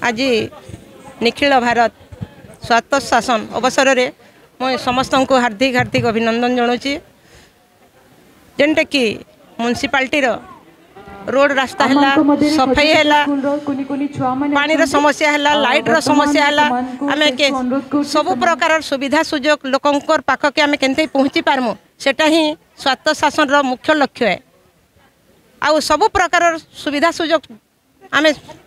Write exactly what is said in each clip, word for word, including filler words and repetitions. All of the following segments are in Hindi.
आज निखिल भारत स्वायत्त शासन अवसर में मैं समस्त को हार्दिक हार्दिक अभिनंदन जनाऊँगी। जेनटा कि म्युनिसिपालिटी रोड रास्ता है, सफाई है, पानी रो समस्या है, लाइट रो समस्या है, आम के सब प्रकार सुविधा सुजोग लोकंर पाखके आम के पहुँची पारमु सेटा ही स्वायत्त शासन रो मुख्य लक्ष्य है। आउ सब प्रकार सुविधा सुजोग आम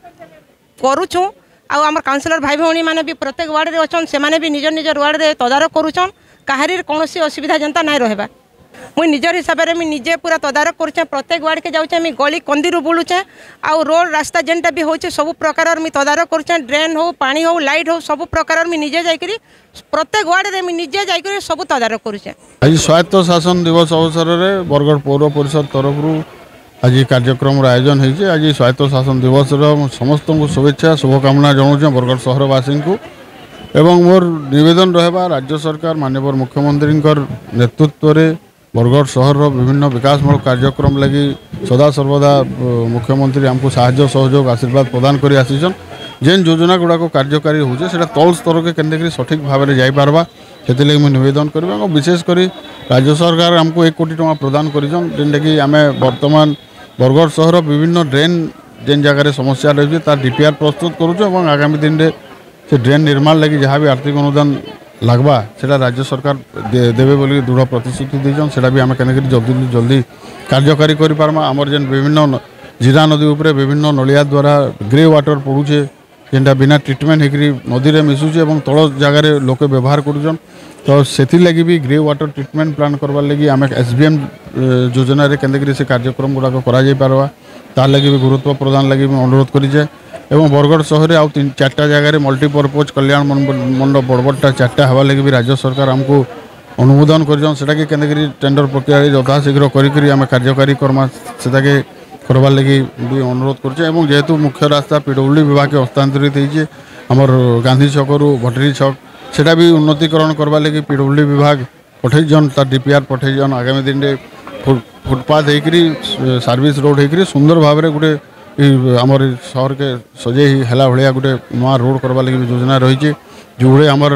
करुचु। आउ आम काउंसिलर भाई भौणी मैंने भी प्रत्येक वार्ड रे अछन, से माने भी निज निज वार्ड रे तदारक करुचन। काहारी कौन असुविधा जनता नहीं रहबा। मुई निजर हिसाब से निजे पूरा तदारक करुचे, प्रत्येक वार्ड के जाऊँ मुझे गली कंदी बुलूचे। आउ रोड रास्ता जेनटा भी होचे सब प्रकार मुझे तदारक करुचे। ड्रेन हो, पानी हो, लाइट हो, सब प्रकार मुझे निजे जाकरी प्रत्येक वार्ड रे निजे जाकरी सब तदारक करुचे। आज स्वायत्त शासन दिवस अवसर में बरगढ़ पौर परिषद तरफ आज कार्यक्रम आयोजन होती। आज स्वायत्त शासन दिवस समस्त को शुभेच्छा शुभकामना जनाऊँ बरगढ़ सहरवासी को। एवं मोर निवेदन रहा राज्य सरकार माननीय मुख्यमंत्री नेतृत्व में बरगढ़ सहर विभिन्न विकासमूलक कार्यक्रम लगी सदा सर्वदा मुख्यमंत्री आमको साहाय्य सहयोग आशीर्वाद प्रदान कर आसीचन। जेन योजना गुड़ाक कार्यकारी होचे सेटा तल स्तर के केन्द्र सठिक भाव में जापारबा से मुझे निवेदन करी। विशेषकर राज्य सरकार आमको एक कोटी टका प्रदान करें जेनटा कि आम बर्तमान बरगढ़ सहर विभिन्न ड्रेन जेन जगह समस्या रही है तार डीपीआर प्रस्तुत करुँ। आगामी दिन में से ड्रेन निर्माण लगी जहाँ भी आर्थिक अनुदान लगवा सेटा राज्य सरकार दे, देवे बोली दृढ़ प्रतिश्रुति दीजन। सेटा भी आम के जल्दी जल्दी कार्यकारी कर पार्मा। आमर जेन विभिन्न जीरा नदी उपरे विभिन्न नलिया द्वारा ग्रे वाटर पड़ूचे जेनटा बिना ट्रिटमेंट होकर नदी में मिसुचे और तल जगार लोके व्यवहार करुचन। तो से लगी भी ग्रे वाटर ट्रिटमेंट प्लान करवार लगी आम एसबीएम योजना रे केन्द्र से कार्यक्रम गुड़ाक करा तार लगी भी गुरुत्व प्रदान लगी अनुरोध करें। एवं बरगढ़ सहर आउ तीन चार्टा जगह मल्टीपर्पज कल्याण मंडप बड़ बड़टा चार्टा हवा लगी भी राज्य सरकार आमको अनुमोदन कर केन्द्र टेंडर प्रक्रिया यथाशीघ्र करें कार्यकारी करमा से करवार लगी भी अनुरोध करें। जेहेतु मुख्य रास्ता पीडब्ल्यूडी विभाग के हस्तांतरित होती आमर गांधी छक रू भटरी छक सेटा भी उन्नतीकरण करवार लगी पीडब्ल्यूडी विभाग पठेजन तार डीपीआर पठेजन। आगामी दिन में फुटपाथ होकर सर्विस रोड होकर सुंदर भाव में गोटे आमर सहर के सजे है भाया गोटे नुआ रोड करवा लगी योजना रही जोड़े आमर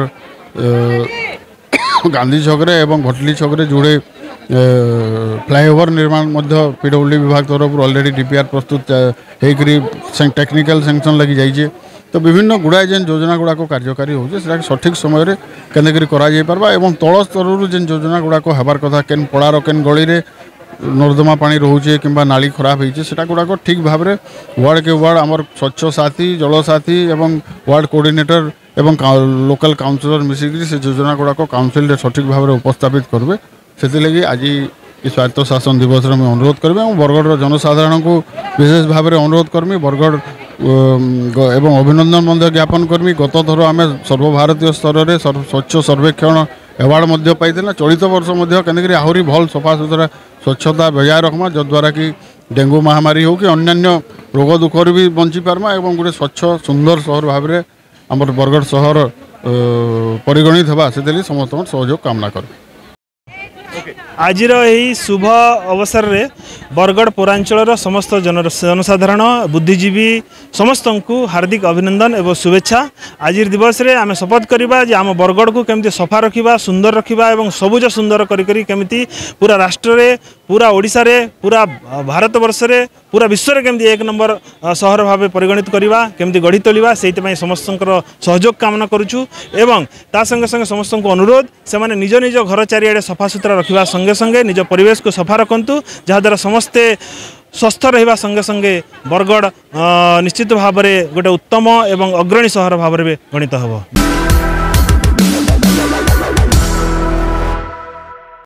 गांधी छक एवं भटली छक जोड़े फ्लाईओवर निर्माण पीडब्ल्यूडी विभाग तरफ ऑलरेडी डीपीआर प्रस्तुत होकर टेक्निकल सैंक्शन लगी जाइए। तो विभिन्न गुड़ाए जेन योजना गुड़ाक कार्यकारी होचे सेटा सठिक समय केन्द्र करा पारबा। एवं तल स्तर जेन योजना गुड़ाक हबार कथा केन पड़ार केन गली रे नर्दमा पानी रोचे कि नाली खराब होती है गुड़ाक ठीक भाव में वार्ड के वार्ड आमर स्वच्छ साथी जल साथी एवं वार्ड कोऑर्डिनेटर एवं लोकल काउंसिलर मिसिक से योजना गुड़ाक काउंसिल सठिक भाव में उपस्थापित करेंगे। से लगी आज स्वायत्त शासन दिवस में अनुरोध करेंगे और बरगढ़ जनसाधारण को विशेष भाव में अनुरोध करमी बरगढ़ एवं अभिनंदन ज्ञापन करमी। गत थर आम सर्वभारतीय स्तर में स्वच्छ सर्वेक्षण एवार्ड पाई चलित वर्ष केन्द्र आहरी भल सफा सुतरा स्वच्छता बजाय रखमा जद्वारा कि डेंगू महामारी हो कि अन्य रोग दुखर भी बंची पार्मा और गोटे स्वच्छ सुंदर सहर भाव में आम बरगढ़ सहर परिगणित होगा से समस्त सहयोग कामना कर। आज यही शुभ अवसर रे बरगढ़ पौरांचल समस्त जन जनसाधारण बुद्धिजीवी समस्त को हार्दिक अभिनंदन एवं शुभेच्छा। आज दिवस रे आम शपथ करवा जे आम बरगढ़ को केमती सफा रखा सुंदर रखा और सबुज सुंदर करी केमती पूरा राष्ट्र रे पूरा ओडिशा रे पूरा भारत वर्ष रे पूरा विश्व रे केमती एक नंबर सहर भाव परिगणित करवा केमती गढ़ी तोलिबा सेइतपई समस्त सहयोग कामना करुछु। एवं ता संगे संगे समस्त को अनुरोध से माने निज निज घर चारिआडे सफा सुतरा रखा संगे संगे निज परिवेश को सफा रखंतु जहाँद्वारा समस्ते स्वस्थ रहिबा संगे संगे बरगढ़ निश्चित भाव में गोटे उत्तम एवं अग्रणी सहर भाव में गणित होब।